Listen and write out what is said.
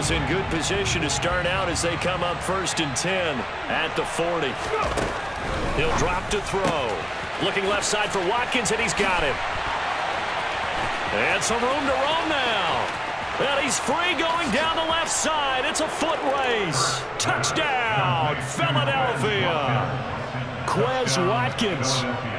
Bengals in good position to start out as they come up 1st and 10 at the 40. He'll drop to throw. Looking left side for Watkins, and he's got him. And some room to roam now. And he's free going down the left side. It's a foot race. Touchdown, Philadelphia. Quez Watkins.